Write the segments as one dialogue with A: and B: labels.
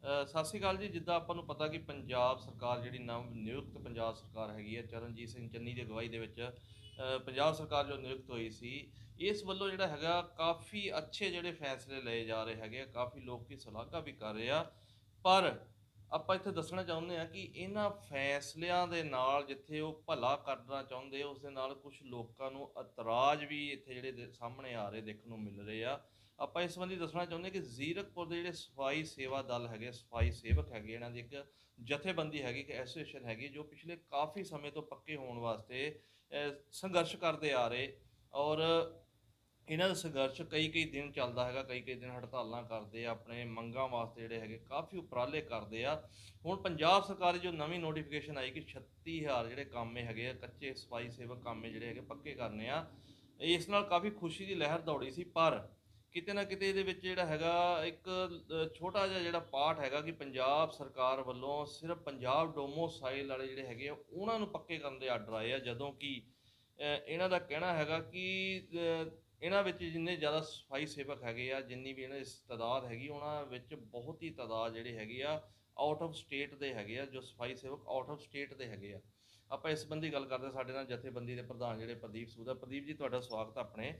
A: ਸਤਿ ਸ਼੍ਰੀ ਅਕਾਲ ਜੀ। ਜਿੱਦਾਂ ਆਪਾਂ ਨੂੰ ਪਤਾ ਕਿ ਪੰਜਾਬ ਸਰਕਾਰ ਜਿਹੜੀ ਨਵ ਨਿਯੁਕਤ ਪੰਜਾਬ ਸਰਕਾਰ ਹੈਗੀ ਹੈ, ਚਰਨਜੀਤ ਸਿੰਘ ਚੰਨੀ ਦੀ ਅਗਵਾਈ ਦੇ ਵਿੱਚ ਪੰਜਾਬ ਸਰਕਾਰ ਜੋ ਨਿਯੁਕਤ ਹੋਈ ਸੀ, ਇਸ ਵੱਲੋਂ ਜਿਹੜਾ ਹੈਗਾ ਕਾਫੀ ਅੱਛੇ ਜਿਹੜੇ ਫੈਸਲੇ ਲਏ ਜਾ ਰਹੇ ਹੈਗੇ ਆ। ਕਾਫੀ ਲੋਕ ਦੀ ਸ਼ਲਾਘਾ ਵੀ ਕਰ ਰਹੇ ਆ। ਪਰ ਆਪਾਂ ਇੱਥੇ ਦੱਸਣਾ ਚਾਹੁੰਦੇ ਆ ਕਿ ਇਹਨਾਂ ਫੈਸਲਿਆਂ ਦੇ ਨਾਲ ਜਿੱਥੇ ਉਹ ਭਲਾ ਕਰਨਾ ਚਾਹੁੰਦੇ, ਉਸ ਦੇ ਨਾਲ ਕੁਝ ਲੋਕਾਂ ਨੂੰ ਇਤਰਾਜ਼ ਵੀ ਇੱਥੇ ਜਿਹੜੇ ਸਾਹਮਣੇ ਆ ਰਹੇ ਦੇਖਣ ਨੂੰ ਮਿਲ ਰਹੇ ਆ। ਆਪਾਂ ਇਸ ਸੰਬੰਧੀ ਦੱਸਣਾ ਚਾਹੁੰਦੇ ਕਿ ਜ਼ੀਰਕਪੁਰ ਦੇ ਜਿਹੜੇ ਸਫਾਈ ਸੇਵਾ ਦਲ ਹੈਗੇ, ਸਫਾਈ ਸੇਵਕ ਹੈਗੇ, ਇਹਨਾਂ ਦੀ ਇੱਕ ਜਥੇਬੰਦੀ ਹੈਗੀ, ਇੱਕ ਐਸੋਸੀਏਸ਼ਨ ਹੈਗੀ, ਜੋ ਪਿਛਲੇ ਕਾਫੀ ਸਮੇਂ ਤੋਂ ਪੱਕੇ ਹੋਣ ਵਾਸਤੇ ਸੰਘਰਸ਼ ਕਰਦੇ ਆ ਰਹੇ। ਔਰ ਇਹਨਾਂ ਦਾ ਸੰਘਰਸ਼ ਕਈ ਕਈ ਦਿਨ ਚੱਲਦਾ ਹੈਗਾ, ਕਈ ਕਈ ਦਿਨ ਹੜਤਾਲਾਂ ਕਰਦੇ ਆ, ਆਪਣੇ ਮੰਗਾਂ ਵਾਸਤੇ ਜਿਹੜੇ ਹੈਗੇ ਕਾਫੀ ਉਪਰਾਲੇ ਕਰਦੇ ਆ। ਹੁਣ ਪੰਜਾਬ ਸਰਕਾਰ ਦੀ ਜੋ ਨਵੀਂ ਨੋਟੀਫਿਕੇਸ਼ਨ ਆਈ ਕਿ 36,000 ਜਿਹੜੇ ਕਾਮੇ ਹੈਗੇ ਆ, ਕੱਚੇ ਸਫਾਈ ਸੇਵਕ ਕਾਮੇ ਜਿਹੜੇ ਹੈਗੇ ਪੱਕੇ ਕਰਨੇ ਆ, ਇਸ ਨਾਲ ਕਾਫੀ ਖੁਸ਼ੀ ਦੀ ਲਹਿਰ ਦੌੜੀ ਸੀ। ਪਰ ਕਿਤੇ ਨਾ ਕਿਤੇ ਇਹਦੇ ਵਿੱਚ ਜਿਹੜਾ ਹੈਗਾ ਇੱਕ ਛੋਟਾ ਜਿਹਾ ਜਿਹੜਾ ਪਾਰਟ ਹੈਗਾ ਕਿ ਪੰਜਾਬ ਸਰਕਾਰ ਵੱਲੋਂ ਸਿਰਫ ਪੰਜਾਬ ਡੋਮੋਸਾਈਲ ਵਾਲੇ ਜਿਹੜੇ ਹੈਗੇ ਆ ਉਹਨਾਂ ਨੂੰ ਪੱਕੇ ਕਰਨ ਦੇ ਆਰਡਰ ਆਏ ਆ, ਜਦੋਂ ਕਿ ਇਹਨਾਂ ਦਾ ਕਹਿਣਾ ਹੈਗਾ ਕਿ ਇਹਨਾਂ ਵਿੱਚ ਜਿੰਨੇ ਜ਼ਿਆਦਾ ਸਫਾਈ ਸੇਵਕ ਹੈਗੇ ਆ, ਜਿੰਨੀ ਵੀ ਇਹਨਾਂ ਦੀ ਤਾਦਾਦ ਹੈਗੀ, ਉਹਨਾਂ ਵਿੱਚ ਬਹੁਤ ਹੀ ਤਾਦਾਦ ਜਿਹੜੇ ਹੈਗੇ ਆ ਆਊਟ ਆਫ ਸਟੇਟ ਦੇ ਹੈਗੇ ਆ। ਜੋ ਸਫਾਈ ਸੇਵਕ ਆਊਟ ਆਫ ਸਟੇਟ ਦੇ ਹੈਗੇ ਆ। ਆਪਾਂ ਇਸ ਸੰਬੰਧੀ ਗੱਲ ਕਰਦੇ, ਸਾਡੇ ਨਾਲ ਜਥੇਬੰਦੀ ਦੇ ਪ੍ਰਧਾਨ ਜਿਹੜੇ ਪ੍ਰਦੀਪ ਸੂਦ ਆ। ਪ੍ਰਦੀਪ ਜੀ, ਤੁਹਾਡਾ ਸਵਾਗਤ ਆਪਣੇ।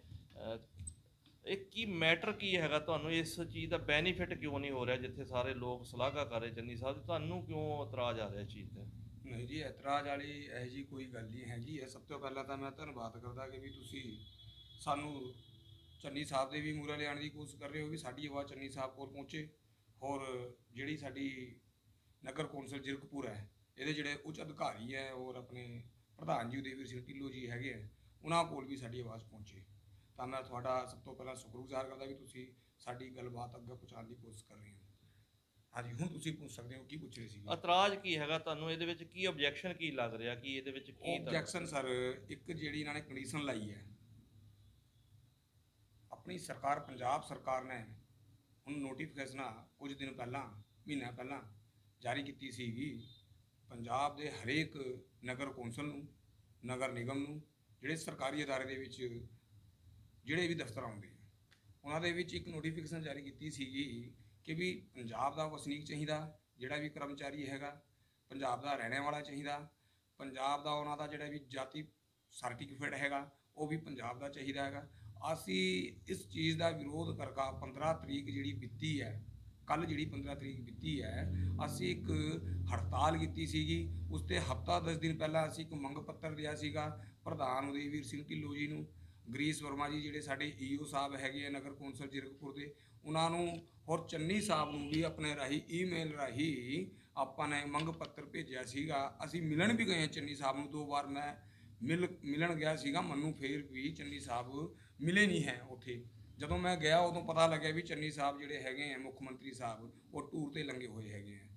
A: ਇਹ ਕੀ ਮੈਟਰ ਕੀ ਹੈਗਾ, ਤੁਹਾਨੂੰ ਇਸ ਚੀਜ਼ ਦਾ ਬੈਨੀਫਿਟ ਕਿਉਂ ਨਹੀਂ ਹੋ ਰਿਹਾ? ਜਿੱਥੇ ਸਾਰੇ ਲੋਕ ਸ਼ਲਾਘਾ ਕਰ ਰਹੇ ਚੰਨੀ ਸਾਹਿਬ ਦੀ, ਤੁਹਾਨੂੰ ਕਿਉਂ ਇਤਰਾਜ਼ ਆ ਰਿਹਾ ਇਸ ਚੀਜ਼ ਤੇ?
B: ਨਹੀਂ ਜੀ, ਇਤਰਾਜ਼ ਵਾਲੀ ਇਹੋ ਜਿਹੀ ਕੋਈ ਗੱਲ ਨਹੀਂ ਹੈਗੀ ਹੈ। ਸਭ ਤੋਂ ਪਹਿਲਾਂ ਤਾਂ ਮੈਂ ਧੰਨਵਾਦ ਕਰਦਾ ਕਿ ਵੀ ਤੁਸੀਂ ਸਾਨੂੰ ਚੰਨੀ ਸਾਹਿਬ ਦੇ ਵੀ ਮੂਹਰੇ ਲਿਆਉਣ ਦੀ ਕੋਸ਼ਿਸ਼ ਕਰ ਰਹੇ ਹੋ ਵੀ ਸਾਡੀ ਆਵਾਜ਼ ਚੰਨੀ ਸਾਹਿਬ ਕੋਲ ਪਹੁੰਚੇ। ਔਰ ਜਿਹੜੀ ਸਾਡੀ ਨਗਰ ਕੌਂਸਲ ਜ਼ੀਰਕਪੁਰ ਹੈ, ਇਹਦੇ ਜਿਹੜੇ ਉੱਚ ਅਧਿਕਾਰੀ ਹੈ ਔਰ ਆਪਣੇ ਪ੍ਰਧਾਨ ਜੀ ਉਦੈਵੀਰ ਸਿੰਘ ਢਿੱਲੋਂ ਜੀ ਹੈਗੇ ਆ, ਉਹਨਾਂ ਕੋਲ ਵੀ ਸਾਡੀ ਆਵਾਜ਼ ਪਹੁੰਚੇ। ਤਾਂ ਮੈਂ ਤੁਹਾਡਾ ਸਭ ਤੋਂ ਪਹਿਲਾਂ ਸ਼ੁਕਰਗੁਜ਼ਾਰ ਕਰਦਾ ਵੀ ਤੁਸੀਂ ਸਾਡੀ ਗੱਲਬਾਤ ਅੱਗੇ ਪਹੁੰਚਾਉਣ ਦੀ ਕੋਸ਼ਿਸ਼ ਕਰ ਰਹੇ ਹੋ। ਹਾਂਜੀ, ਹੁਣ ਤੁਸੀਂ ਪੁੱਛ ਸਕਦੇ ਹੋ, ਕੀ ਪੁੱਛ ਰਹੇ ਸੀ?
A: ਇਤਰਾਜ਼ ਕੀ ਹੈਗਾ ਤੁਹਾਨੂੰ ਇਹਦੇ ਵਿੱਚ? ਕੀ ਆਬਜੈਕਸ਼ਨ ਕੀ ਲੱਗ ਰਿਹਾ ਕਿ ਇਹਦੇ ਵਿੱਚ ਕੀ
B: ਆਬਜੈਕਸ਼ਨ ਸਰ, ਇੱਕ ਜਿਹੜੀ ਇਹਨਾਂ ਨੇ ਕੰਡੀਸ਼ਨ ਲਾਈ ਹੈ, ਆਪਣੀ ਸਰਕਾਰ ਪੰਜਾਬ ਸਰਕਾਰ ਨੇ ਹੁਣ ਨੋਟੀਫਿਕੇਸ਼ਨ ਕੁਝ ਦਿਨ ਪਹਿਲਾਂ, ਮਹੀਨਾ ਪਹਿਲਾਂ ਜਾਰੀ ਕੀਤੀ ਸੀਗੀ। ਪੰਜਾਬ ਦੇ ਹਰੇਕ ਨਗਰ ਕੌਂਸਲ ਨੂੰ, ਨਗਰ ਨਿਗਮ ਨੂੰ, ਜਿਹੜੇ ਸਰਕਾਰੀ ਅਦਾਰੇ ਦੇ ਵਿੱਚ ਜਿਹੜੇ ਵੀ ਦਫ਼ਤਰ ਆਉਂਦੇ ਆ, ਉਹਨਾਂ ਦੇ ਵਿੱਚ ਇੱਕ ਨੋਟੀਫਿਕੇਸ਼ਨ ਜਾਰੀ ਕੀਤੀ ਸੀਗੀ ਕਿ ਵੀ ਪੰਜਾਬ ਦਾ ਵਸਨੀਕ ਚਾਹੀਦਾ, ਜਿਹੜਾ ਵੀ ਕਰਮਚਾਰੀ ਹੈਗਾ ਪੰਜਾਬ ਦਾ ਰਹਿਣ ਵਾਲਾ ਚਾਹੀਦਾ, ਪੰਜਾਬ ਦਾ ਉਹਨਾਂ ਦਾ ਜਿਹੜਾ ਵੀ ਜਾਤੀ ਸਰਟੀਫਿਕੇਟ ਹੈਗਾ ਉਹ ਵੀ ਪੰਜਾਬ ਦਾ ਚਾਹੀਦਾ ਹੈਗਾ। ਅਸੀਂ ਇਸ ਚੀਜ਼ ਦਾ ਵਿਰੋਧ ਕਰਕੇ 15 ਤਰੀਕ ਜਿਹੜੀ ਬੀਤੀ ਹੈ, ਕੱਲ੍ਹ ਜਿਹੜੀ 15 ਤਰੀਕ ਬੀਤੀ ਹੈ, ਅਸੀਂ ਇੱਕ ਹੜਤਾਲ ਕੀਤੀ ਸੀਗੀ। ਉਸ 'ਤੇ ਹਫ਼ਤਾ 10 ਦਿਨ ਪਹਿਲਾਂ ਅਸੀਂ ਇੱਕ ਮੰਗ ਪੱਤਰ ਦਿਆ ਸੀਗਾ ਪ੍ਰਧਾਨ ਉਦੈਵੀਰ ਸਿੰਘ ਢਿੱਲੋਂ ਜੀ ਨੂੰ, ਗਰੀਸ ਵਰਮਾ ਜੀ ਜਿਹੜੇ ਸਾਡੇ ਈਓ ਸਾਹਿਬ ਹੈਗੇ ਆ ਨਗਰ ਕੌਂਸਲ ਜ਼ੀਰਕਪੁਰ ਦੇ, ਉਹਨਾਂ ਨੂੰ, ਔਰ ਚੰਨੀ ਸਾਹਿਬ ਨੂੰ ਵੀ ਆਪਣੇ ਰਾਹੀਂ ਈਮੇਲ ਰਾਹੀਂ ਆਪਾਂ ਨੇ ਮੰਗ ਪੱਤਰ ਭੇਜਿਆ ਸੀਗਾ। ਅਸੀਂ ਮਿਲਣ ਵੀ ਗਏ ਚੰਨੀ ਸਾਹਿਬ ਨੂੰ, 2 ਵਾਰ ਮੈਂ ਮਿਲਣ ਗਿਆ ਸੀਗਾ, ਮੈਨੂੰ ਫਿਰ ਵੀ ਚੰਨੀ ਸਾਹਿਬ ਮਿਲੇ ਨਹੀਂ ਹੈ ਉੱਥੇ। ਜਦੋਂ ਮੈਂ ਗਿਆ ਉਦੋਂ ਪਤਾ ਲੱਗਿਆ ਵੀ ਚੰਨੀ ਸਾਹਿਬ ਜਿਹੜੇ ਹੈਗੇ ਆ ਮੁੱਖ ਮੰਤਰੀ ਸਾਹਿਬ, ਉਹ ਟੂਰ 'ਤੇ ਲੰਗੇ ਹੋਏ ਹੈਗੇ ਆ।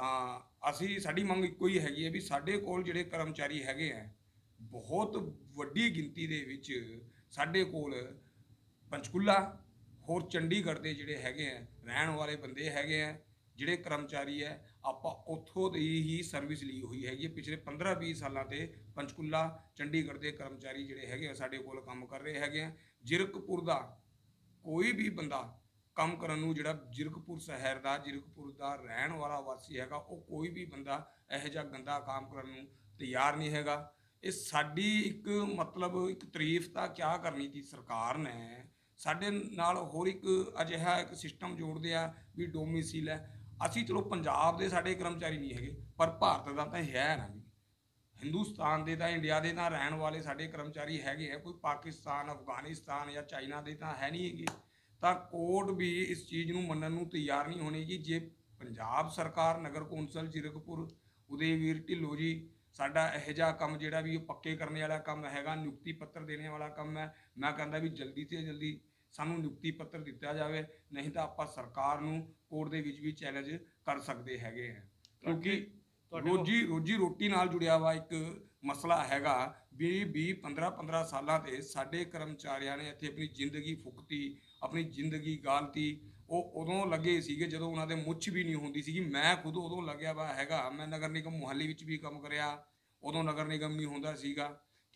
B: ਤਾਂ ਸਾਡੀ ਮੰਗ ਇੱਕੋ ਹੀ ਹੈਗੀ ਹੈ ਵੀ ਸਾਡੇ ਕੋਲ ਜਿਹੜੇ ਕਰਮਚਾਰੀ ਹੈਗੇ ਆ, ਬਹੁਤ ਵੱਡੀ ਗਿਣਤੀ ਦੇ ਵਿੱਚ ਸਾਡੇ ਕੋਲ ਪੰਚਕੂਲਾ ਹੋਰ ਚੰਡੀਗੜ੍ਹ ਦੇ ਜਿਹੜੇ ਹੈਗੇ ਆ ਰਹਿਣ ਵਾਲੇ ਬੰਦੇ ਹੈਗੇ ਆ, ਜਿਹੜੇ ਕਰਮਚਾਰੀ ਹੈ, ਆਪਾਂ ਉੱਥੋਂ ਦੀ ਹੀ ਸਰਵਿਸ ਲਈ ਹੋਈ ਹੈਗੀ ਹੈ। ਪਿਛਲੇ 15-20 ਸਾਲਾਂ ਤੋਂ ਪੰਚਕੂਲਾ ਚੰਡੀਗੜ੍ਹ ਦੇ ਕਰਮਚਾਰੀ ਜਿਹੜੇ ਹੈਗੇ ਆ ਸਾਡੇ ਕੋਲ ਕੰਮ ਕਰ ਰਹੇ ਹੈਗੇ ਆ। ਜ਼ੀਰਕਪੁਰ ਦਾ ਕੋਈ ਵੀ ਬੰਦਾ ਕੰਮ ਕਰਨ ਨੂੰ, ਜਿਹੜਾ ਜ਼ੀਰਕਪੁਰ ਸ਼ਹਿਰ ਦਾ, ਜ਼ੀਰਕਪੁਰ ਦਾ ਰਹਿਣ ਵਾਲਾ ਵਾਸੀ ਹੈਗਾ, ਉਹ ਕੋਈ ਵੀ ਬੰਦਾ ਇਹੋ ਜਿਹਾ ਗੰਦਾ ਕੰਮ ਕਰਨ ਨੂੰ ਤਿਆਰ ਨਹੀਂ ਹੈਗਾ। ਇਹ ਸਾਡੀ ਇੱਕ ਮਤਲਬ ਇੱਕ ਤਾਰੀਫ ਤਾਂ ਕਿਆ ਕਰਨੀ ਸੀ, ਸਰਕਾਰ ਨੇ ਸਾਡੇ ਨਾਲ ਹੋਰ ਇੱਕ ਅਜਿਹਾ ਇੱਕ ਸਿਸਟਮ ਜੋੜਦੇ ਆ ਵੀ ਡੋਮਿਸਿਲ ਹੈ। ਅਸੀਂ ਚਲੋ ਪੰਜਾਬ ਦੇ ਸਾਡੇ ਕਰਮਚਾਰੀ ਨਹੀਂ ਹੈਗੇ, ਪਰ ਭਾਰਤ ਦਾ ਤਾਂ ਹੈ ਨਾ ਵੀ, ਹਿੰਦੁਸਤਾਨ ਦੇ ਤਾਂ, ਇੰਡੀਆ ਦੇ ਤਾਂ ਰਹਿਣ ਵਾਲੇ ਸਾਡੇ ਕਰਮਚਾਰੀ ਹੈਗੇ ਆ। ਕੋਈ ਪਾਕਿਸਤਾਨ, ਅਫਗਾਨਿਸਤਾਨ ਜਾਂ ਚਾਈਨਾ ਦੇ ਤਾਂ ਹੈ ਨਹੀਂ ਹੈਗੇ। ਤਾਂ ਕੋਰਟ ਵੀ ਇਸ ਚੀਜ਼ ਨੂੰ ਮੰਨਣ ਨੂੰ ਤਿਆਰ ਨਹੀਂ ਹੋਣੀ ਕਿ ਜੇ ਪੰਜਾਬ ਸਰਕਾਰ ਨਗਰ ਕੌਂਸਲ ਜ਼ੀਰਕਪੁਰ ਉਦੈਵੀਰ ਢਿੱਲੋਂ ਜੀ ਸਾਡਾ ਇਹੋ ਜਿਹਾ ਕੰਮ ਜਿਹੜਾ ਵੀ ਉਹ ਪੱਕੇ ਕਰਨ ਵਾਲਾ ਕੰਮ ਹੈਗਾ, ਨਿਯੁਕਤੀ ਪੱਤਰ ਦੇਣੇ ਵਾਲਾ ਕੰਮ ਹੈ, ਮੈਂ ਕਹਿੰਦਾ ਵੀ ਜਲਦੀ ਤੋਂ ਜਲਦੀ ਸਾਨੂੰ ਨਿਯੁਕਤੀ ਪੱਤਰ ਦਿੱਤਾ ਜਾਵੇ, ਨਹੀਂ ਤਾਂ ਆਪਾਂ ਸਰਕਾਰ ਨੂੰ ਕੋਰਟ ਦੇ ਵਿੱਚ ਵੀ ਚੈਲੰਜ ਕਰ ਸਕਦੇ ਹੈਗੇ ਆ। ਕਿਉਂਕਿ ਰੋਜੀ ਰੋਟੀ ਨਾਲ ਜੁੜਿਆ ਵਾ ਇੱਕ ਮਸਲਾ ਹੈਗਾ ਵੀ 20-15 ਸਾਲਾਂ ਤੇ ਸਾਡੇ ਕਰਮਚਾਰੀਆਂ ਨੇ ਇੱਥੇ ਆਪਣੀ ਜ਼ਿੰਦਗੀ ਫੁਕਤੀ, ਆਪਣੀ ਜ਼ਿੰਦਗੀ ਗਾਲਤੀ। ਉਹ ਉਦੋਂ ਲੱਗੇ ਸੀਗੇ ਜਦੋਂ ਉਹਨਾਂ ਦੇ ਮੁੱਛ ਵੀ ਨਹੀਂ ਹੁੰਦੀ ਸੀਗੀ। ਮੈਂ ਖੁਦ ਉਦੋਂ ਲੱਗਿਆ ਵਾ ਹੈਗਾ, ਮੈਂ ਨਗਰ ਨਿਗਮ ਮੁਹਾਲੀ ਵਿੱਚ ਵੀ ਕੰਮ ਕਰਿਆ, ਉਦੋਂ ਨਗਰ ਨਿਗਮ ਨਹੀਂ ਹੁੰਦਾ ਸੀਗਾ,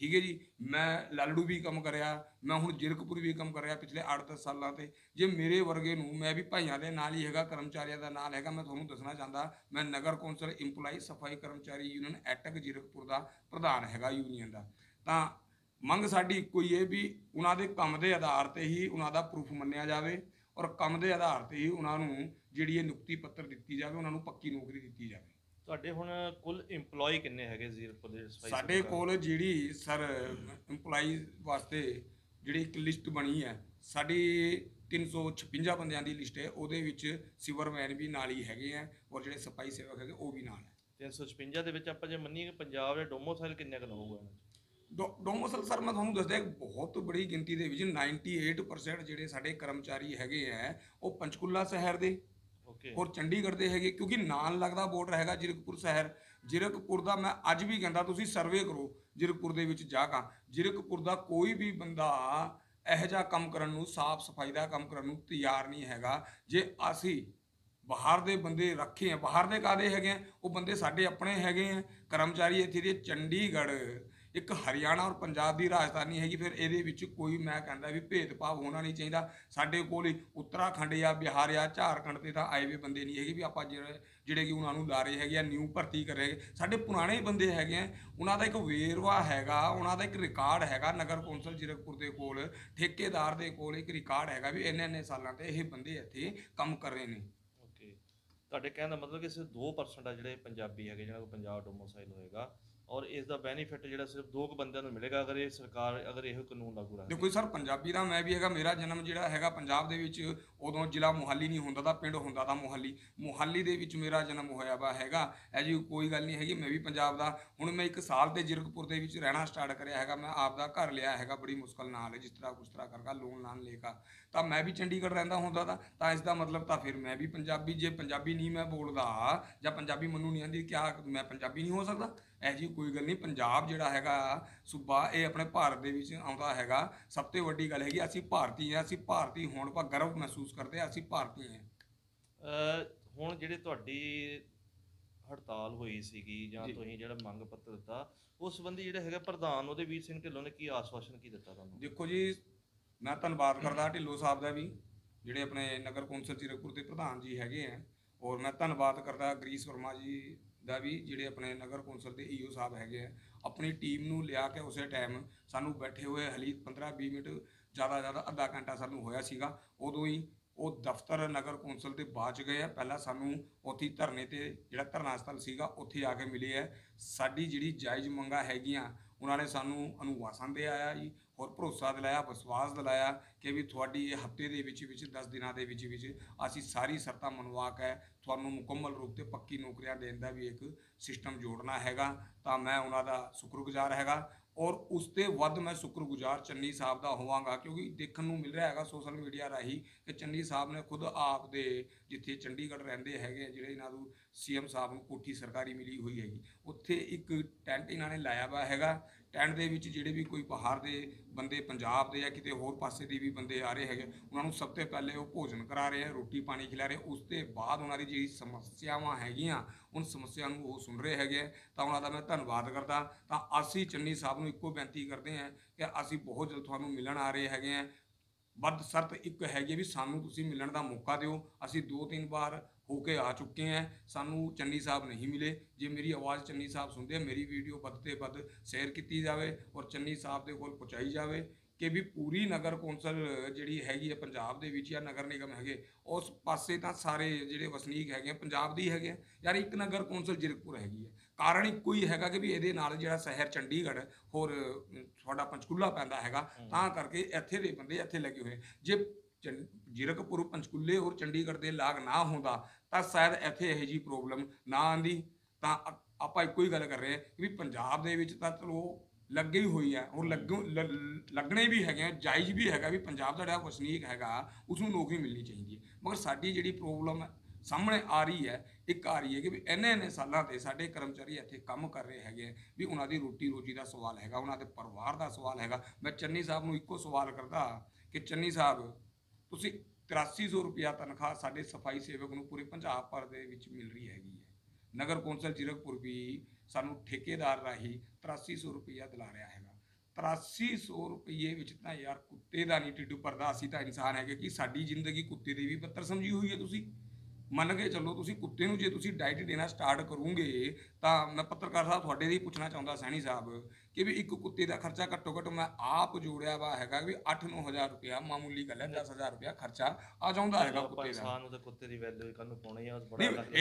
B: ਠੀਕ ਹੈ ਜੀ। ਮੈਂ ਲਾਲੜੂ ਵੀ ਕੰਮ ਕਰਿਆ, ਮੈਂ ਹੁਣ ਜ਼ੀਰਕਪੁਰ ਵੀ ਕੰਮ ਕਰਿਆ ਪਿਛਲੇ 8-10 ਸਾਲਾਂ ਤੇ। ਜੇ ਮੇਰੇ ਵਰਗੇ ਨੂੰ, ਮੈਂ ਵੀ ਭਾਈਆਂ ਦੇ ਨਾਲ ਹੀ ਹੈਗਾ, ਕਰਮਚਾਰੀਆਂ ਦਾ ਨਾਲ ਹੈਗਾ, ਮੈਂ ਤੁਹਾਨੂੰ ਦੱਸਣਾ ਚਾਹੁੰਦਾ, ਮੈਂ ਨਗਰ ਕੌਂਸਲ ਇੰਪਲਾਈ ਸਫਾਈ ਕਰਮਚਾਰੀ ਯੂਨੀਅਨ ਐਟਕ ਜ਼ੀਰਕਪੁਰ ਦਾ ਪ੍ਰਧਾਨ ਹੈਗਾ ਯੂਨੀਅਨ ਦਾ। ਤਾਂ ਮੰਗ ਸਾਡੀ ਇੱਕੋ ਹੀ ਹੈ ਵੀ ਉਹਨਾਂ ਦੇ ਕੰਮ ਦੇ ਆਧਾਰ ਤੇ ਹੀ ਉਹਨਾਂ ਦਾ ਪ੍ਰੂਫ ਮੰਨਿਆ ਜਾਵੇ, ਔਰ ਕੰਮ ਦੇ ਆਧਾਰ ਤੇ ਹੀ ਉਹਨਾਂ ਨੂੰ ਜਿਹੜੀ ਇਹ ਨਿਯੁਕਤੀ ਪੱਤਰ ਦਿੱਤੀ ਜਾਵੇ, ਉਹਨਾਂ ਨੂੰ ਪੱਕੀ ਨੌਕਰੀ ਦਿੱਤੀ ਜਾਵੇ।
A: ਤੁਹਾਡੇ ਹੁਣ ਕੁੱਲ EMPLOYE ਕਿੰਨੇ ਹੈਗੇ ਜ਼ੀਰਕਪੁਰ ਦੇ ਸਫਾਈ
B: ਸਾਡੇ
A: ਸੇਵਕਾਂ?
B: ਕੋਲ ਜਿਹੜੀ ਸਰ ਇੰਪਲਾਈ ਵਾਸਤੇ ਜਿਹੜੀ ਇੱਕ ਲਿਸਟ ਬਣੀ ਹੈ ਸਾਡੀ, 356 ਬੰਦਿਆਂ ਦੀ ਲਿਸਟ ਹੈ। ਉਹਦੇ ਵਿੱਚ ਸਿਵਰਮੈਨ ਵੀ ਨਾਲ ਹੀ ਹੈਗੇ ਆ, ਔਰ ਜਿਹੜੇ ਸਫਾਈ ਸੇਵਕ ਹੈਗੇ ਉਹ ਵੀ ਨਾਲ ਹੈ।
A: 356 ਦੇ ਵਿੱਚ ਆਪਾਂ ਜੇ ਮੰਨੀਏ ਕਿ ਪੰਜਾਬ ਦੇ ਡੋਮੋਸਾਈਲ ਕਿੰਨੇ ਕੁ ਹੋਊਗਾ ਇਹਨਾਂ 'ਚ?
B: ਡੋਮੋਸਲ ਸਰ ਮੈਂ ਤੁਹਾਨੂੰ ਦੱਸਦਾ, ਇੱਕ ਬਹੁਤ ਬੜੀ ਗਿਣਤੀ ਦੇ ਵਿੱਚ 98% ਜਿਹੜੇ ਸਾਡੇ ਕਰਮਚਾਰੀ ਹੈਗੇ ਆ ਉਹ ਪੰਚਕੂਲਾ ਸ਼ਹਿਰ ਦੇ
A: ਓਕੇ।
B: ਔਰ ਚੰਡੀਗੜ੍ਹ ਦੇ ਹੈਗੇ, ਕਿਉਂਕਿ ਨਾਲ ਲੱਗਦਾ ਬਾਰਡਰ ਹੈਗਾ ਜ਼ੀਰਕਪੁਰ ਸ਼ਹਿਰ। ਜ਼ੀਰਕਪੁਰ ਦਾ ਮੈਂ ਅੱਜ ਵੀ ਕਹਿੰਦਾ ਤੁਸੀਂ ਸਰਵੇ ਕਰੋ ਜ਼ੀਰਕਪੁਰ ਦੇ ਵਿੱਚ ਜਾ ਕੇ। ਜ਼ੀਰਕਪੁਰ ਦਾ ਕੋਈ ਵੀ ਬੰਦਾ ਇਹੋ ਜਿਹਾ ਕੰਮ ਕਰਨ ਨੂੰ, ਸਾਫ਼ ਸਫਾਈ ਦਾ ਕੰਮ ਕਰਨ ਨੂੰ ਤਿਆਰ ਨਹੀਂ ਹੈਗਾ। ਜੇ ਅਸੀਂ ਬਾਹਰ ਦੇ ਬੰਦੇ ਰੱਖੇ ਆ, ਬਾਹਰ ਦੇ ਕਾਦੇ ਹੈਗੇ ਆ, ਉਹ ਬੰਦੇ ਸਾਡੇ ਆਪਣੇ ਹੈਗੇ ਆ ਕਰਮਚਾਰੀ ਇੱਥੇ ਦੇ। ਚੰਡੀਗੜ੍ਹ ਇੱਕ ਹਰਿਆਣਾ ਔਰ ਪੰਜਾਬ ਦੀ ਰਾਜਧਾਨੀ ਹੈਗੀ, ਫਿਰ ਇਹਦੇ ਵਿੱਚ ਕੋਈ, ਮੈਂ ਕਹਿੰਦਾ ਵੀ ਭੇਦਭਾਵ ਹੋਣਾ ਨਹੀਂ ਚਾਹੀਦਾ। ਸਾਡੇ ਕੋਲ ਉੱਤਰਾਖੰਡ ਜਾਂ ਬਿਹਾਰ ਜਾਂ ਝਾਰਖੰਡ ਤੇ ਤਾਂ ਆਏ ਵੇ ਬੰਦੇ ਨਹੀਂ ਹੈਗੇ ਵੀ ਆਪਾਂ ਜਿਹੜੇ ਕਿ ਉਹਨਾਂ ਨੂੰ ਲਾ ਰਹੇ ਹੈਗੇ ਆ, ਨਿਊ ਭਰਤੀ ਕਰ ਰਹੇ। ਸਾਡੇ ਪੁਰਾਣੇ ਬੰਦੇ ਹੈਗੇ ਆ, ਉਹਨਾਂ ਦਾ ਇੱਕ ਵੇਰਵਾ ਹੈਗਾ, ਉਹਨਾਂ ਦਾ ਇੱਕ ਰਿਕਾਰਡ ਹੈਗਾ ਨਗਰ ਕੌਂਸਲ ਜ਼ੀਰਕਪੁਰ ਦੇ ਕੋਲ, ਠੇਕੇਦਾਰ ਦੇ ਕੋਲ ਇੱਕ ਰਿਕਾਰਡ ਹੈਗਾ ਵੀ ਇੰਨੇ ਸਾਲਾਂ ਤੇ ਇਹ ਬੰਦੇ ਇੱਥੇ ਕੰਮ ਕਰ ਰਹੇ ਨੇ।
A: ਓਕੇ, ਤੁਹਾਡੇ ਕਹਿਣ ਦਾ ਮਤਲਬ ਕਿ ਸਿਰਫ 2% ਆ ਜਿਹੜੇ ਪੰਜਾਬੀ ਹੈਗੇ ਜਿਹਨਾਂ ਕੋਲ ਪੰਜਾਬ ਡੋਮੋਸਾਈਲ ਹੋਏਗਾ, ਔਰ ਇਸ ਦਾ ਬੈਨੀਫਿਟ ਜਿਹੜਾ ਸਿਰਫ 2 ਬੰਦਿਆਂ ਨੂੰ ਮਿਲੇਗਾ ਅਗਰ ਇਹ ਸਰਕਾਰ, ਅਗਰ ਇਹ ਕਾਨੂੰਨ ਲਾਗੂ ਰੱਖਦੀ।
B: ਦੇਖੋ ਸਰ, ਪੰਜਾਬੀ ਦਾ ਮੈਂ ਵੀ ਹੈਗਾ, ਮੇਰਾ ਜਨਮ ਜਿਹੜਾ ਹੈਗਾ ਪੰਜਾਬ ਦੇ ਵਿੱਚ, ਉਦੋਂ ਜ਼ਿਲ੍ਹਾ ਮੋਹਾਲੀ ਨਹੀਂ ਹੁੰਦਾ ਤਾਂ ਪਿੰਡ ਹੁੰਦਾ ਤਾਂ ਮੋਹਾਲੀ ਦੇ ਵਿੱਚ ਮੇਰਾ ਜਨਮ ਹੋਇਆ ਵਾ ਹੈਗਾ। ਇਹ ਜੀ ਕੋਈ ਗੱਲ ਨਹੀਂ ਹੈਗੀ, ਮੈਂ ਵੀ ਪੰਜਾਬ ਦਾ। ਹੁਣ ਮੈਂ 1 ਸਾਲ ਤੇ ਜ਼ੀਰਕਪੁਰ ਦੇ ਵਿੱਚ ਰਹਿਣਾ ਸਟਾਰਟ ਕਰਿਆ ਹੈਗਾ। ਮੈਂ ਆਪ ਦਾ ਘਰ ਲਿਆ ਹੈਗਾ ਬੜੀ ਮੁਸ਼ਕਲ ਨਾਲ, ਜਿਸ ਤਰ੍ਹਾਂ ਕੁਛ ਤਰ੍ਹਾਂ ਕਰਕੇ ਲੋਨ ਲਾਨ ਲੈ ਕੇ। ਤਾਂ ਮੈਂ ਵੀ ਚੰਡੀਗੜ੍ਹ ਰਹਿੰਦਾ ਹੁੰਦਾ ਤਾਂ ਇਸ ਦਾ ਮਤਲਬ ਤਾਂ ਫਿਰ ਮੈਂ ਵੀ ਪੰਜਾਬੀ, ਜੇ ਪੰਜਾਬੀ ਨਹੀਂ ਮੈਂ ਬੋਲਦਾ ਜਾਂ ਪੰਜਾਬੀ ਮੈਨੂੰ ਨਹੀਂ ਆਉਂਦੀ, ਕਿਆ ਮੈਂ ਪੰਜਾਬੀ ਨਹੀਂ ਹੋ ਸਕਦਾ? ਇਹ ਜੀ ਕੋਈ ਗੱਲ ਨਹੀਂ। ਪੰਜਾਬ ਜਿਹੜਾ ਹੈਗਾ ਸੂਬਾ, ਇਹ ਆਪਣੇ ਭਾਰਤ ਦੇ ਵਿੱਚ ਆਉਂਦਾ ਹੈਗਾ। ਸਭ ਤੋਂ ਵੱਡੀ ਗੱਲ ਹੈਗੀ ਅਸੀਂ ਭਾਰਤੀ ਹਾਂ, ਅਸੀਂ ਭਾਰਤੀ ਹੋਣ 'ਤੇ ਗਰਵ ਮਹਿਸੂਸ ਕਰਦੇ ਹਾਂ, ਅਸੀਂ ਭਾਰਤੀ ਹਾਂ।
A: ਹੁਣ ਜਿਹੜੇ ਤੁਹਾਡੀ ਹੜਤਾਲ ਹੋਈ ਸੀਗੀ ਜਾਂ
B: ਜੀ।
A: ਤੁਸੀਂ ਜਿਹੜਾ ਮੰਗ ਪੱਤਰ ਦਿੱਤਾ, ਉਸ ਸੰਬੰਧੀ ਜਿਹੜਾ ਹੈਗਾ ਪ੍ਰਧਾਨ ਉਹਦੇ ਵੀਰ ਸਿੰਘ ਢਿੱਲੋਂ ਨੇ ਕੀ ਆਸ਼ਵਾਸਨ ਕੀ ਦਿੱਤਾ ਤੁਹਾਨੂੰ?
B: ਦੇਖੋ ਜੀ, ਮੈਂ ਧੰਨਵਾਦ ਕਰਦਾ ਢਿੱਲੋਂ ਸਾਹਿਬ ਦਾ ਵੀ, ਜਿਹੜੇ ਆਪਣੇ ਨਗਰ ਕੌਂਸਲ ਜ਼ੀਰਕਪੁਰ ਦੇ ਪ੍ਰਧਾਨ ਜੀ ਹੈਗੇ ਆ। ਔਰ ਮੈਂ ਧੰਨਵਾਦ ਕਰਦਾ ਗਰੀਸ਼ ਵਰਮਾ ਜੀ ਦਾ ਵੀ, ਜਿਹੜੇ ਆਪਣੇ ਨਗਰ ਕੌਂਸਲ ਦੇ ਈਓ ਸਾਹਿਬ ਹੈਗੇ ਆ। ਆਪਣੀ ਟੀਮ ਨੂੰ ਲਿਆ ਕੇ ਉਸੇ ਟਾਈਮ ਸਾਨੂੰ ਬੈਠੇ ਹੋਏ ਹਲੀ 15-20 ਮਿੰਟ, ਜ਼ਿਆਦਾ ਅੱਧਾ ਘੰਟਾ ਸਾਨੂੰ ਹੋਇਆ ਸੀਗਾ, ਉਦੋਂ ਹੀ ਉਹ ਦਫ਼ਤਰ ਨਗਰ ਕੌਂਸਲ ਦੇ ਬਾਅਦ 'ਚ ਗਏ ਆ। ਪਹਿਲਾਂ ਸਾਨੂੰ ਉੱਥੇ ਧਰਨੇ ਤੇ, ਜਿਹੜਾ ਧਰਨਾ ਸਥਲ ਸੀਗਾ, ਉੱਥੇ ਆ ਕੇ ਮਿਲੇ ਆ। ਸਾਡੀ ਜਿਹੜੀ ਜਾਇਜ਼ ਮੰਗਾਂ ਹੈਗੀਆਂ ਉਹਨਾਂ ਨੇ ਸਾਨੂੰ ਅਨੁਵਾਸਨ ਦੇ ਆਇਆ ਜੀ, ਹੋਰ ਭਰੋਸਾ ਦਿਲਾਇਆ, ਵਿਸ਼ਵਾਸ ਦਿਲਾਇਆ ਕਿ ਵੀ ਤੁਹਾਡੀ ਇਹ ਹਫ਼ਤੇ ਦੇ ਵਿੱਚ 10 ਦਿਨਾਂ ਦੇ ਵਿੱਚ ਅਸੀਂ ਸਾਰੀ ਸ਼ਰਤਾਂ ਮਨਵਾ ਕੇ ਤੁਹਾਨੂੰ ਮੁਕੰਮਲ ਰੂਪ ਤੇ ਪੱਕੀ ਨੌਕਰੀਆਂ ਦੇਣ ਦਾ ਵੀ ਇੱਕ ਸਿਸਟਮ ਜੋੜਨਾ ਹੈਗਾ। ਤਾਂ ਮੈਂ ਉਹਨਾਂ ਦਾ ਸ਼ੁਕਰਗੁਜ਼ਾਰ ਹੈਗਾ, ਔਰ ਉਸ ਤੋਂ ਵੱਧ ਮੈਂ ਸ਼ੁਕਰਗੁਜ਼ਾਰ ਚੰਨੀ ਸਾਹਿਬ ਦਾ ਹੋਵਾਂਗਾ, ਕਿਉਂਕਿ ਦੇਖਣ ਨੂੰ ਮਿਲ ਰਿਹਾ ਹੈਗਾ ਸੋਸ਼ਲ ਮੀਡੀਆ ਰਾਹੀਂ ਕਿ ਚੰਨੀ ਸਾਹਿਬ ਨੇ ਖੁਦ ਆਪ ਦੇ, ਜਿੱਥੇ ਚੰਡੀਗੜ੍ਹ ਰਹਿੰਦੇ ਹੈਗੇ, ਜਿਹੜੇ ਇਹਨਾਂ ਨੂੰ CM ਸਾਹਿਬ ਨੂੰ ਕੋਠੀ ਸਰਕਾਰੀ ਮਿਲੀ ਹੋਈ ਹੈਗੀ, ਉੱਥੇ ਇੱਕ ਟੈਂਟ ਇਹਨਾਂ ਨੇ ਲਾਇਆ ਵਾ ਹੈਗਾ। ਟੈਂਟ ਦੇ ਵਿੱਚ ਜਿਹੜੇ ਵੀ ਕੋਈ ਬਾਹਰ ਦੇ ਬੰਦੇ, ਪੰਜਾਬ ਦੇ ਜਾਂ ਕਿਤੇ ਹੋਰ ਪਾਸੇ ਦੇ ਵੀ ਬੰਦੇ ਆ ਰਹੇ ਹੈਗੇ, ਉਹਨਾਂ ਨੂੰ ਸਭ ਤੋਂ ਪਹਿਲੇ ਉਹ ਭੋਜਨ ਕਰਾ ਰਹੇ ਆ, ਰੋਟੀ ਪਾਣੀ ਖਿਲਾ ਰਹੇ। ਉਸ ਤੋਂ ਬਾਅਦ ਉਹਨਾਂ ਦੀ ਜਿਹੜੀ ਸਮੱਸਿਆਵਾਂ ਹੈਗੀਆਂ, ਉਨ ਸਮੱਸਿਆ ਨੂੰ ਉਹ ਸੁਣ ਰਹੇ ਹੈਗੇ। ਤਾਂ ਉਹਨਾਂ ਦਾ ਮੈਂ ਧੰਨਵਾਦ ਕਰਦਾ। ਤਾਂ ਅਸੀਂ ਚੰਨੀ ਸਾਹਿਬ ਨੂੰ ਇੱਕੋ ਬੇਨਤੀ ਕਰਦੇ ਹਾਂ ਕਿ ਅਸੀਂ ਬਹੁਤ ਜਲਦ ਤੁਹਾਨੂੰ ਮਿਲਣ ਆ ਰਹੇ ਹੈਗੇ ਹਾਂ। ਵੱਧ ਸ਼ਰਤ ਇੱਕ ਹੈਗੀ ਵੀ ਸਾਨੂੰ ਤੁਸੀਂ ਮਿਲਣ ਦਾ ਮੌਕਾ ਦਿਓ। ਅਸੀਂ 2-3 ਵਾਰ ਹੋ ਕੇ ਆ ਚੁੱਕੇ ਹਾਂ, ਸਾਨੂੰ ਚੰਨੀ ਸਾਹਿਬ ਨਹੀਂ ਮਿਲੇ। ਜੇ ਮੇਰੀ ਆਵਾਜ਼ ਚੰਨੀ ਸਾਹਿਬ ਸੁਣਦੇ, ਮੇਰੀ ਵੀਡੀਓ ਵੱਧ ਤੋਂ ਵੱਧ ਸ਼ੇਅਰ ਕੀਤੀ ਜਾਵੇ ਔਰ ਚੰਨੀ ਸਾਹਿਬ ਦੇ ਕੋਲ ਪਹੁੰਚਾਈ ਜਾਵੇ ਕਿ ਵੀ ਪੂਰੀ ਨਗਰ ਕੌਂਸਲ ਜਿਹੜੀ ਹੈਗੀ ਹੈ ਪੰਜਾਬ ਦੇ ਵਿੱਚ, ਜਾਂ ਨਗਰ ਨਿਗਮ ਹੈਗੇ ਉਸ ਪਾਸੇ, ਤਾਂ ਸਾਰੇ ਜਿਹੜੇ ਵਸਨੀਕ ਹੈਗੇ ਆ ਪੰਜਾਬ ਦੇ ਹੀ ਹੈਗੇ ਆ ਯਾਰ। ਇੱਕ ਨਗਰ ਕੌਂਸਲ ਜ਼ੀਰਕਪੁਰ ਹੈਗੀ ਹੈ, ਕਾਰਨ ਇੱਕੋ ਹੀ ਹੈਗਾ ਕਿ ਵੀ ਇਹਦੇ ਨਾਲ ਜਿਹੜਾ ਸ਼ਹਿਰ ਚੰਡੀਗੜ੍ਹ ਹੋਰ ਤੁਹਾਡਾ ਪੰਚਕੂਲਾ ਪੈਂਦਾ ਹੈਗਾ, ਤਾਂ ਕਰਕੇ ਇੱਥੇ ਦੇ ਬੰਦੇ ਇੱਥੇ ਲੱਗੇ ਹੋਏ। ਜੇ ਜ਼ੀਰਕਪੁਰ, ਪੰਚਕੂਲੇ ਔਰ ਚੰਡੀਗੜ੍ਹ ਦੇ ਲਾਗ ਨਾ ਹੁੰਦਾ ਤਾਂ ਸ਼ਾਇਦ ਇੱਥੇ ਇਹੋ ਜਿਹੀ ਪ੍ਰੋਬਲਮ ਨਾ ਆਉਂਦੀ। ਤਾਂ ਆਪਾਂ ਇੱਕੋ ਹੀ ਗੱਲ ਕਰ ਰਹੇ ਹਾਂ ਕਿ ਵੀ ਪੰਜਾਬ ਦੇ ਵਿੱਚ ਤਾਂ ਚਲੋ ਲੱਗੇ ਹੀ ਹੋਈ ਹੈ, ਔਰ ਲੱਗਣੇ ਵੀ ਹੈਗੇ ਆ, ਜਾਇਜ਼ ਵੀ ਹੈਗਾ ਵੀ ਪੰਜਾਬ ਦਾ ਜਿਹੜਾ ਵਸਨੀਕ ਹੈਗਾ ਉਸ ਨੂੰ ਨੌਕਰੀ ਮਿਲਣੀ ਚਾਹੀਦੀ ਹੈ। ਮਗਰ ਸਾਡੀ ਜਿਹੜੀ ਪ੍ਰੋਬਲਮ ਸਾਹਮਣੇ ਆ ਰਹੀ ਹੈ, ਇੱਕ ਆ ਰਹੀ ਹੈ ਕਿ ਵੀ ਇੰਨੇ ਸਾਲਾਂ ਤੇ ਸਾਡੇ ਕਰਮਚਾਰੀ ਇੱਥੇ ਕੰਮ ਕਰ ਰਹੇ ਹੈਗੇ ਵੀ ਉਹਨਾਂ ਦੀ ਰੋਟੀ ਰੋਜੀ ਦਾ ਸਵਾਲ ਹੈਗਾ, ਉਹਨਾਂ ਦੇ ਪਰਿਵਾਰ ਦਾ ਸਵਾਲ ਹੈਗਾ। ਮੈਂ ਚੰਨੀ ਸਾਹਿਬ ਨੂੰ ਇੱਕੋ ਸਵਾਲ ਕਰਦਾ ਕਿ ਚੰਨੀ ਸਾਹਿਬ, ਤੁਸੀਂ 8300 ਰੁਪਇਆ ਤਨਖਾਹ ਸਾਡੇ ਸਫਾਈ ਸੇਵਕ ਨੂੰ ਪੂਰੇ ਪੰਜਾਬ ਭਰ ਦੇ ਵਿੱਚ ਮਿਲ ਰਹੀ ਹੈਗੀ ਹੈ। ਨਗਰ ਕੌਂਸਲ ਜ਼ੀਰਕਪੁਰ ਵੀ ਸਾਨੂੰ ਠੇਕੇਦਾਰ ਰਾਹੀਂ 8300 ਰੁਪਇਆ ਦਿਲਾ ਰਿਹਾ ਹੈਗਾ। 8300 ਰੁਪਏ ਵਿੱਚ ਤਾਂ ਯਾਰ ਕੁੱਤੇ ਦਾ ਨਹੀਂ ਢਿੱਡ ਭਰਦਾ। ਅਸੀਂ ਤਾਂ ਇਨਸਾਨ ਹੈਗੇ ਕਿ ਸਾਡੀ ਜ਼ਿੰਦਗੀ ਕੁੱਤੇ ਦੀ ਵੀ ਬੱਤਰ ਸਮਝੀ ਹੋਈ ਹੈ। ਤੁਸੀਂ ਮੰਨ ਕੇ ਚੱਲੋ, ਤੁਸੀਂ ਕੁੱਤੇ ਨੂੰ ਜੇ ਤੁਸੀਂ ਡਾਈਟ ਦੇਣਾ ਸਟਾਰਟ ਕਰੋਗੇ ਤਾਂ ਮੈਂ ਪੱਤਰਕਾਰ ਸਾਹਿਬ ਤੁਹਾਡੇ ਲਈ ਪੁੱਛਣਾ ਚਾਹੁੰਦਾ ਸੈਣੀ ਸਾਹਿਬ ਕਿ ਵੀ ਇੱਕ ਕੁੱਤੇ ਦਾ ਖਰਚਾ ਘੱਟੋ ਘੱਟ ਮੈਂ ਆਪ ਜੋੜਿਆ ਵਾ ਹੈਗਾ ਵੀ 8-9 ਹਜ਼ਾਰ ਰੁਪਇਆ ਮਾਮੂਲੀ ਗੱਲ ਹੈ। 10,000 ਰੁਪਇਆ ਖਰਚਾ ਆ ਜਾਂਦਾ ਹੈਗਾ ਕੁੱਤੇ ਦਾ।
A: ਇਨਸਾਨ ਨੂੰ ਤਾਂ ਕੁੱਤੇ ਦੀ ਵੈਲਿਊ ਕੱਲ ਪਾਉਣਾ ਹੀ ਆ, ਬੜਾ
B: ਨਹੀਂ,
A: ਲੱਗ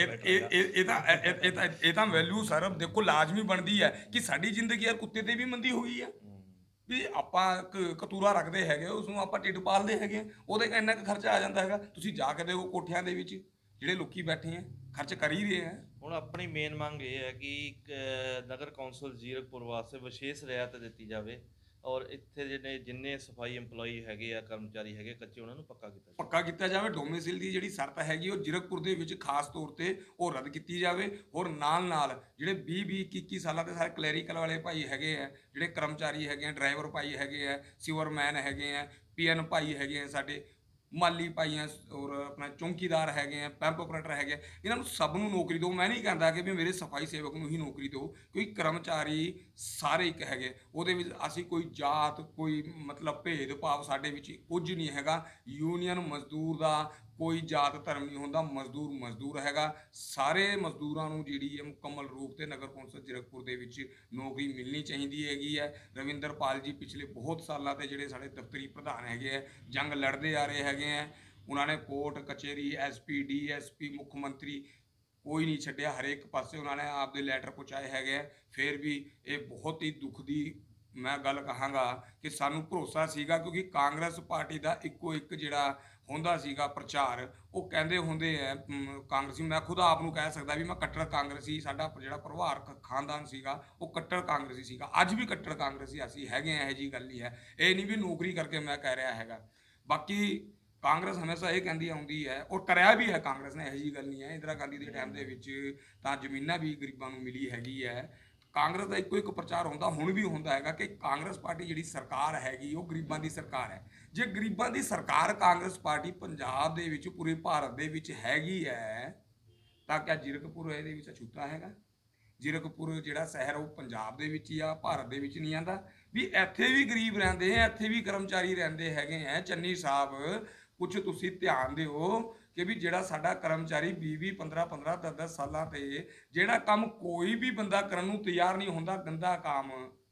B: ਇਹ ਤਾਂ ਵੈਲਿਊ ਸਰ ਦੇਖੋ ਲਾਜ਼ਮੀ ਬਣਦੀ ਹੈ ਕਿ ਸਾਡੀ ਜ਼ਿੰਦਗੀ ਯਾਰ ਕੁੱਤੇ ਤੇ ਵੀ ਮੰਦੀ ਹੋਈ ਆ। ਵੀ ਆਪਾਂ ਕਤੂਰਾ ਰੱਖਦੇ ਹੈਗੇ, ਉਸ ਨੂੰ ਆਪਾਂ ਢਿੱਡ ਪਾਲਦੇ ਹੈਗੇ ਆ, ਉਹਦੇ ਇੰਨਾ ਕੁ ਖਰਚਾ ਆ ਜਾਂਦਾ ਹੈਗਾ। ਤੁਸੀਂ ਜਾ ਕੇ ਦੇਖੋ ਕੋਠਿਆਂ ਦੇ ਵਿੱਚ ਜਿਹੜੇ ਲੋਕੀ ਬੈਠੇ ਆ ਖਰਚ ਕਰ ਹੀ ਰਹੇ ਆ।
A: ਹੁਣ ਆਪਣੀ ਮੇਨ ਮੰਗ ਇਹ ਹੈ ਕਿ ਨਗਰ ਕੌਂਸਲ ਜ਼ੀਰਕਪੁਰ ਵਾਸਤੇ ਵਿਸ਼ੇਸ਼ ਰਿਆਇਤ ਦਿੱਤੀ ਜਾਵੇ ਔਰ ਇੱਥੇ ਜਿੰਨੇ ਸਫਾਈ EMPLOYE ਹੈਗੇ ਆ, ਕਰਮਚਾਰੀ ਹੈਗੇ ਕੱਚੇ, ਉਹਨਾਂ ਨੂੰ ਪੱਕਾ ਕੀਤਾ
B: ਜਾਵੇ। ਡੋਮਿਸਿਲ ਦੀ ਜਿਹੜੀ ਸ਼ਰਤ ਹੈਗੀ ਉਹ ਜ਼ੀਰਕਪੁਰ ਦੇ ਵਿੱਚ ਖਾਸ ਤੌਰ ਤੇ ਉਹ ਰੱਦ ਕੀਤੀ ਜਾਵੇ। ਔਰ ਨਾਲ ਜਿਹੜੇ 20-21 ਸਾਲਾਂ ਦੇ ਸਾਰੇ ਕਲੈਰੀਕਲ ਵਾਲੇ ਭਾਈ ਹੈਗੇ ਆ, ਜਿਹੜੇ ਕਰਮਚਾਰੀ ਹੈਗੇ ਆ, ਡਰਾਈਵਰ ਭਾਈ ਹੈਗੇ ਆ, ਸਿਵਰਮੈਨ ਹੈਗੇ ਆ, PN ਭਾਈ ਹੈਗੇ ਆ, ਸਾਡੇ ਮਾਲੀ ਭਾਈ ਆ, ਔਰ ਆਪਣਾ ਚੌਂਕੀਦਾਰ ਹੈਗੇ ਆ, ਪੰਪ ਆਪਰੇਟਰ ਹੈਗੇ ਆ, ਇਹਨਾਂ ਨੂੰ ਸਭ ਨੂੰ ਨੌਕਰੀ ਦਿਓ। ਮੈਂ ਨਹੀਂ ਕਹਿੰਦਾ ਕਿ ਵੀ ਮੇਰੇ ਸਫਾਈ ਸੇਵਕ ਨੂੰ ਹੀ ਨੌਕਰੀ ਦਿਓ, ਕਿਉਂਕਿ ਕਰਮਚਾਰੀ ਸਾਰੇ ਇੱਕ ਹੈਗੇ। ਉਹਦੇ ਵਿੱਚ ਅਸੀਂ ਕੋਈ ਜਾਤ, ਕੋਈ ਮਤਲਬ ਭੇਦਭਾਵ ਸਾਡੇ ਵਿੱਚ ਕੁਝ ਨਹੀਂ ਹੈਗਾ। ਯੂਨੀਅਨ ਮਜ਼ਦੂਰ ਦਾ ਕੋਈ ਜਾਤ ਧਰਮ ਨਹੀਂ ਹੁੰਦਾ, ਮਜ਼ਦੂਰ ਹੈਗਾ। ਸਾਰੇ ਮਜ਼ਦੂਰਾਂ ਨੂੰ ਜਿਹੜੀ ਹੈ ਮੁਕੰਮਲ ਰੂਪ ਤੇ ਨਗਰ ਕੌਂਸਲ ਜ਼ੀਰਕਪੁਰ ਦੇ ਵਿੱਚ ਨੌਕਰੀ ਮਿਲਣੀ ਚਾਹੀਦੀ ਹੈਗੀ ਹੈ। ਰਵਿੰਦਰਪਾਲ ਜੀ ਪਿਛਲੇ ਬਹੁਤ ਸਾਲਾਂ ਤੇ ਜਿਹੜੇ ਸਾਡੇ ਦਫ਼ਤਰੀ ਪ੍ਰਧਾਨ ਹੈਗੇ ਆ, ਜੰਗ ਲੜਦੇ ਆ ਰਹੇ ਹੈਗੇ ਆ। ਉਹਨਾਂ ਨੇ ਕੋਰਟ ਕਚਹਿਰੀ, SP DSP, ਮੁੱਖ ਮੰਤਰੀ ਕੋਈ ਨਹੀਂ ਛੱਡਿਆ। ਹਰੇਕ ਪਾਸੇ ਉਹਨਾਂ ਨੇ ਆਪਦੇ ਲੈਟਰ ਪਹੁੰਚਾਏ ਹੈਗੇ ਆ। ਫਿਰ ਵੀ ਇਹ ਬਹੁਤ ਹੀ ਦੁੱਖ ਦੀ ਮੈਂ ਗੱਲ ਕਹਾਂਗਾ ਕਿ ਸਾਨੂੰ ਭਰੋਸਾ ਸੀਗਾ, ਕਿਉਂਕਿ ਕਾਂਗਰਸ ਪਾਰਟੀ ਦਾ ਇੱਕੋ ਇੱਕ ਜਿਹੜਾ ਹੁੰਦਾ ਸੀਗਾ ਪ੍ਰਚਾਰ, ਉਹ ਕਹਿੰਦੇ ਹੁੰਦੇ ਆ ਕਾਂਗਰਸੀ। ਮੈਂ ਖੁਦ ਆਪ ਨੂੰ ਕਹਿ ਸਕਦਾ ਵੀ ਮੈਂ ਕੱਟੜ ਕਾਂਗਰਸੀ, ਸਾਡਾ ਜਿਹੜਾ ਪਰਿਵਾਰਕ ਖਾਨਦਾਨ ਸੀਗਾ ਉਹ ਕੱਟੜ ਕਾਂਗਰਸੀ ਸੀਗਾ। ਅੱਜ ਵੀ ਕੱਟੜ ਕਾਂਗਰਸੀ ਅਸੀਂ ਹੈਗੇ ਆ, ਇਹੋ ਜਿਹੀ ਗੱਲ ਨਹੀਂ ਹੈ। ਇਹ ਨਹੀਂ ਵੀ ਨੌਕਰੀ ਕਰਕੇ ਮੈਂ ਕਹਿ ਰਿਹਾ ਹੈਗਾ। ਬਾਕੀ ਕਾਂਗਰਸ ਹਮੇਸ਼ਾ ਇਹ ਕਹਿੰਦੀ ਆਉਂਦੀ ਹੈ ਔਰ ਕਰਿਆ ਵੀ ਹੈ ਕਾਂਗਰਸ ਨੇ, ਇਹੋ ਜਿਹੀ ਗੱਲ ਨਹੀਂ ਹੈ। ਇੰਦਰਾ ਗਾਂਧੀ ਦੇ ਟਾਈਮ ਦੇ ਵਿੱਚ ਤਾਂ ਜ਼ਮੀਨਾਂ ਵੀ ਗਰੀਬਾਂ ਨੂੰ ਮਿਲੀ ਹੈਗੀ ਹੈ। ਕਾਂਗਰਸ ਦਾ ਇੱਕੋ ਇੱਕ ਪ੍ਰਚਾਰ ਹੁੰਦਾ, ਹੁਣ ਵੀ ਹੁੰਦਾ ਹੈਗਾ ਕਿ ਕਾਂਗਰਸ ਪਾਰਟੀ ਜਿਹੜੀ ਸਰਕਾਰ ਹੈਗੀ ਉਹ ਗਰੀਬਾਂ ਦੀ ਸਰਕਾਰ ਹੈ। ਜੇ ਗਰੀਬਾਂ ਦੀ ਸਰਕਾਰ ਕਾਂਗਰਸ ਪਾਰਟੀ ਪੰਜਾਬ ਦੇ ਵਿੱਚ, ਪੂਰੇ ਭਾਰਤ ਦੇ ਵਿੱਚ ਹੈਗੀ ਹੈ, ਤਾਂ ਕਿਆ ਜ਼ੀਰਕਪੁਰ ਇਹਦੇ ਵਿੱਚ ਅਛੂਤਾ ਹੈਗਾ? ਜ਼ੀਰਕਪੁਰ ਜਿਹੜਾ ਸ਼ਹਿਰ ਉਹ ਪੰਜਾਬ ਦੇ ਵਿੱਚ ਹੀ ਆ, ਭਾਰਤ ਦੇ ਵਿੱਚ ਨਹੀਂ ਆਂਦਾ। ਵੀ ਇੱਥੇ ਵੀ ਗਰੀਬ ਰਹਿੰਦੇ ਆ, ਇੱਥੇ ਵੀ ਕਰਮਚਾਰੀ ਰਹਿੰਦੇ ਹੈਗੇ ਆ। ਚੰਨੀ ਸਾਹਿਬ ਕੁਛ ਤੁਸੀਂ ਧਿਆਨ ਦਿਓ ਕਿ ਵੀ ਜਿਹੜਾ ਸਾਡਾ ਕਰਮਚਾਰੀ 20-20, 15-15, 10-10 ਸਾਲਾਂ ਤੇ ਜਿਹੜਾ ਕੰਮ ਕੋਈ ਵੀ ਬੰਦਾ ਕਰਨ ਨੂੰ ਤਿਆਰ ਨਹੀਂ ਹੁੰਦਾ, ਗੰਦਾ ਕੰਮ,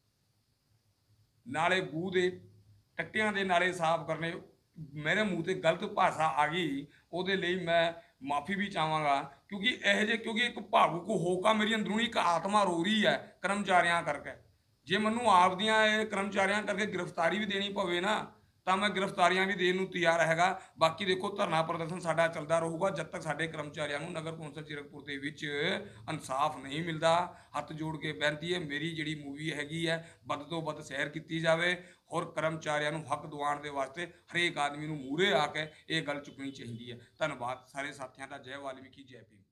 B: ਨਾਲੇ ਬੂਹ ਦੇ ਟੱਟਿਆਂ ਦੇ ਨਾਲੇ ਸਾਫ਼ ਕਰਨੇ, ਮੇਰੇ ਮੂੰਹ ਤੇ ਗਲਤ ਭਾਸ਼ਾ ਆ ਗਈ ਉਹਦੇ ਲਈ ਮੈਂ ਮਾਫੀ ਵੀ ਚਾਹਾਂਗਾ। ਕਿਉਂਕਿ ਕਿਉਂਕਿ ਇੱਕ ਭਾਵੁਕ ਹੋਕਾ ਮੇਰੀ ਅੰਦਰੂਨੀ ਇੱਕ ਆਤਮਾ ਰੋ ਰਹੀ ਹੈ ਕਰਮਚਾਰੀਆਂ ਕਰਕੇ। ਜੇ ਮੈਨੂੰ ਆਪਦੀਆਂ ਇਹ ਕਰਮਚਾਰੀਆਂ ਕਰਕੇ ਗ੍ਰਿਫਤਾਰੀ ਵੀ ਦੇਣੀ ਪਵੇ ਨਾ, ਤਾਂ ਮੈਂ ਗ੍ਰਿਫਤਾਰੀਆਂ ਵੀ ਦੇਣ ਨੂੰ ਤਿਆਰ ਹੈਗਾ। ਬਾਕੀ ਦੇਖੋ ਧਰਨਾ ਪ੍ਰਦਰਸ਼ਨ ਸਾਡਾ ਚੱਲਦਾ ਰਹੂਗਾ ਜਦ ਤੱਕ ਸਾਡੇ ਕਰਮਚਾਰੀਆਂ ਨੂੰ ਨਗਰ ਕੌਂਸਲ ਜ਼ੀਰਕਪੁਰ ਦੇ ਵਿੱਚ ਇਨਸਾਫ ਨਹੀਂ ਮਿਲਦਾ। ਹੱਥ ਜੋੜ ਕੇ ਬੇਨਤੀ ਹੈ, ਮੇਰੀ ਜਿਹੜੀ ਮੂਵੀ ਹੈਗੀ ਹੈ ਵੱਧ ਤੋਂ ਵੱਧ ਸ਼ੇਅਰ ਕੀਤੀ ਜਾਵੇ ਔਰ ਕਰਮਚਾਰੀਆਂ ਨੂੰ ਹੱਕ ਦਿਵਾਉਣ ਦੇ ਵਾਸਤੇ ਹਰੇਕ ਆਦਮੀ ਨੂੰ ਮੂਹਰੇ ਆ ਕੇ ਇਹ ਗੱਲ ਚੁੱਕਣੀ ਚਾਹੀਦੀ ਹੈ। ਧੰਨਵਾਦ ਸਾਰੇ ਸਾਥੀਆਂ ਦਾ। ਜੈ ਵਾਲਮੀਕੀ, ਜੈ ਭੀਮ।